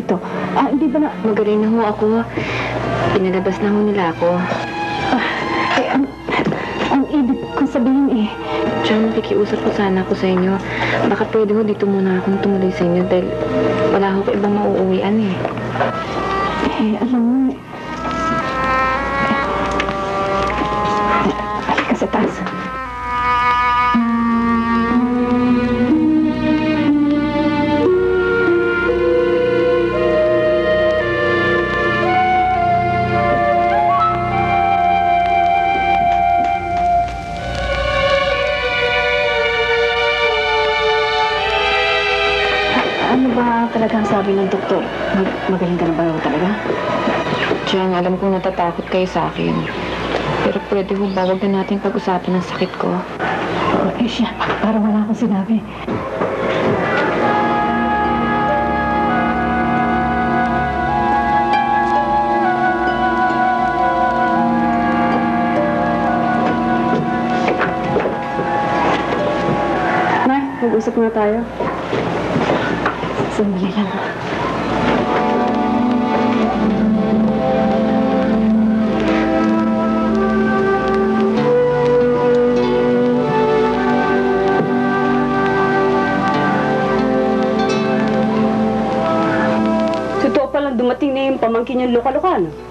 dito. Hindi ba na... Magaling na ho ako. Pinalabas na ho nila ako. Ang ibig kong sabihin John, nakikiusap ko sana ako sa inyo. Baka pwede ho dito muna akong tumuloy sa inyo dahil wala ho ko ibang mauuwian alam mo halika sa taas. Talagang sabi ng doktor, magaling ka na ba talaga? John, alam kong natatakot kayo sa akin. Pero pwede ho ba wag na natin pag-usapan ng sakit ko? Siya, parang wala akong sinabi. Nay, mag-usap na tayo. Sandali lang. Totoo palang dumating na yung pamangkin niyang loka-loka, no?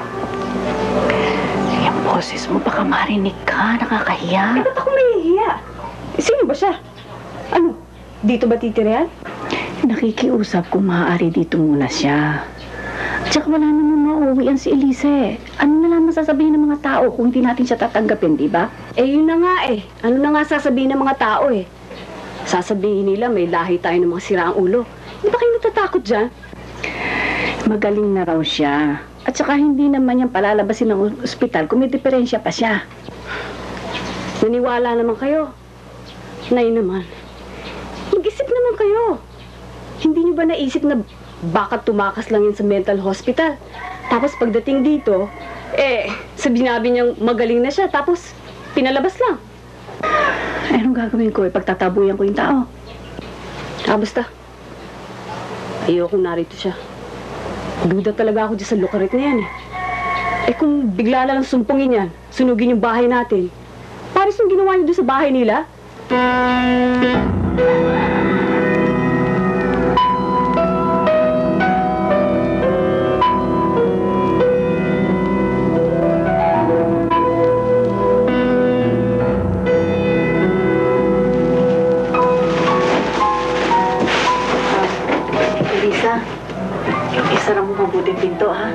Yung boses mo, baka marinig ka. Nakakahiya. Ba't ako mahihiya? Sino ba siya? Ano? Dito ba titira yan? Nakikiusap kung maaari dito muna siya. Tsaka wala naman mauuwian si Elise. Ano na lang masasabihin ng mga tao kung hindi natin siya tatanggapin, di ba? Yun na nga Ano na nga sasabihin ng mga tao Sasabihin nila may lahi tayo ng mga siraang ulo. Di ba kayo natatakot dyan? Magaling na raw siya. At saka hindi naman yan palalabasin ng ospital kung may diferensya pa siya. Naniwala naman kayo. Nay naman. Mag-isip naman kayo. Hindi niyo ba naisip na baka tumakas lang yan sa mental hospital? Tapos pagdating dito, sinabi niyang magaling na siya, tapos pinalabas lang. Anong gagawin ko? Pagtatabuyan ko yung tao. Basta. Ayoko narito siya. Duda talaga ako dyan sa lukarit na yan kung bigla na lang sumpungin yan, sunugin yung bahay natin. Paris yung ginawa niyo doon sa bahay nila? Isara mo mabuti pinto, ha?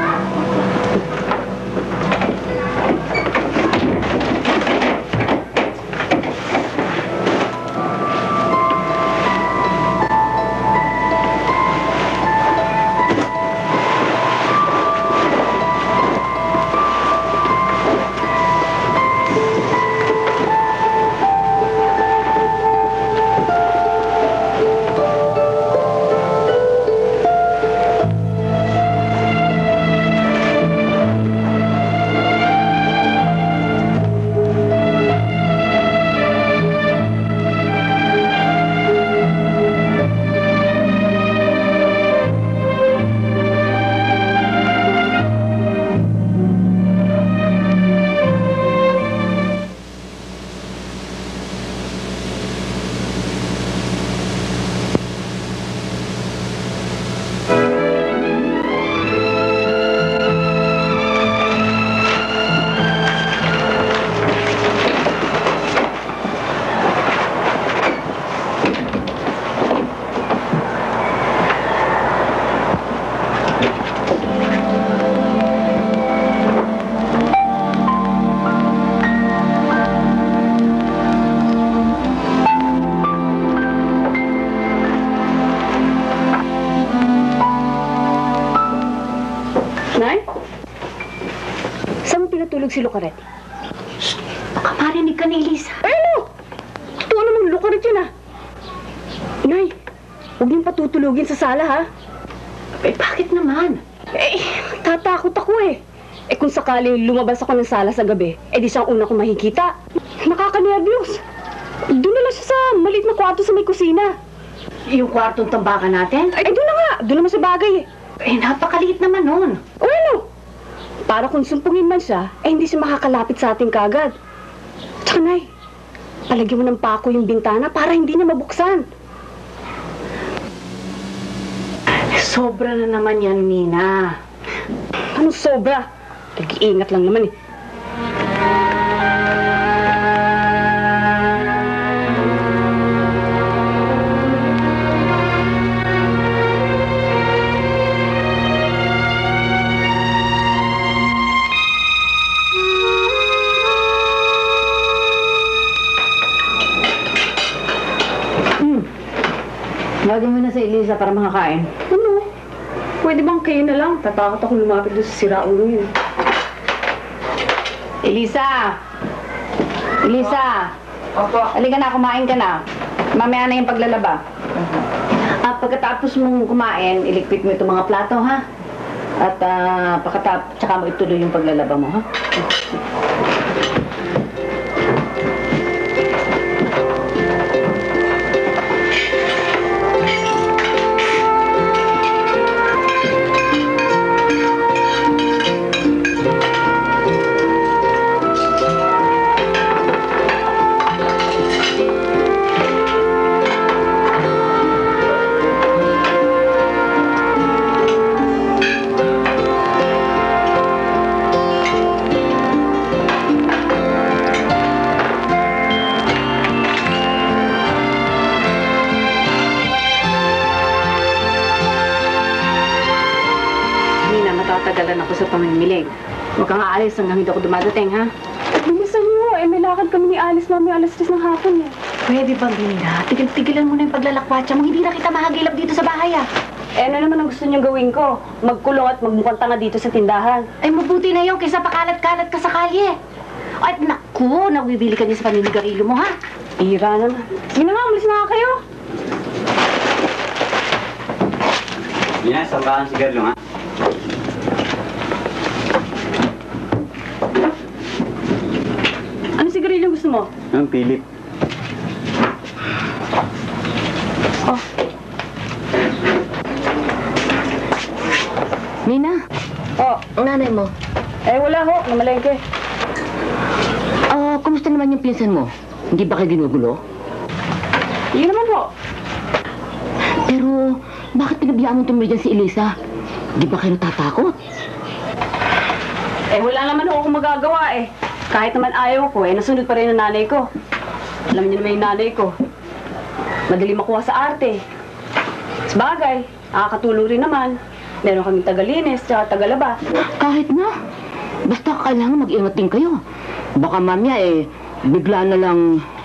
si Lucaret. Shh! Baka marinig ka ni Elisa. Ano? Totoo namang Lucaret yun, Nay, huwag niyong patutulugin sa sala, ha? Bakit naman? Tatakot ako, kung sakaling lumabas ako ng sala sa gabi, di siyang una kong makikita. Nakakanervyos. Doon na lang siya sa maliit na kwarto sa may kusina. Yung kwartong tambakan natin? Doon na nga. doon naman sa bagay eh. Eh, napakaliit naman nun. O ano? Para kung sumpungin man siya, eh hindi siya makakalapit sa ating kagad. Tsaka Nay, palagyan mo ng pako yung bintana para hindi na mabuksan. Sobra na naman yan, Mina. Anong sobra? Nag-iingat lang naman eh. Lagyan mo na sa Elisa para makakain. Ano? Pwede bang kayo na lang? Tatakot ako lumapit doon sa siraulo yun. Elisa! Elisa! Opo. Halika na, kumain ka na. Mamaya na yung paglalaba. Pagkatapos mong kumain, iligpit mo itong mga plato, ha? At tsaka mo ituloy yung paglalaba mo, ha? Matatagalan ako sa pamimilig. Huwag kang aalis hanggang hindi ako dumadating, ha? Bilisan mo, may lakad kami ni Alice mami alas 3 ng hapon, eh. Pwede ba, Mina? Tigil-tigilan mo na yung paglalakwatsa mo. Hindi na kita mahagilap dito sa bahay, ah. Eh, ano naman ang gusto niyong gawin ko? Magkulong at magmukhang tanga dito sa tindahan. Ay, mabuti na yun kaysa pakalat-kalat ka sa kalye. Ay, naku, nagbibili ka din sa paninigarilyo mo, ha? Ira naman. Sige na nga, umalis na nga kayo. Mina, sambahan si Garlo, ha? Ano sigarilyo gusto mo? Ang Philip. Oh, Mina, oh. ang nanay mo. Eh, wala ho. Namalengke. Kumusta naman yung pinsan mo? Hindi ba kayo ginugulo? Yun naman ho. Pero, bakit pinabayaan mo tumuli dyan si Elisa? Di ba kayo natatakot? Eh, wala naman ho akong magagawa eh. Kahit naman ayaw ko eh, nasunod pa rin ang nanay ko. Alam niyo naman yung nanay ko. Madali makuha sa arte. Sabagay, nakakatulong rin naman. Meron kaming tagalinis, tsaka tagalaba. Kahit na. Basta kailangan mag-ingat din kayo. Baka mamaya bigla na lang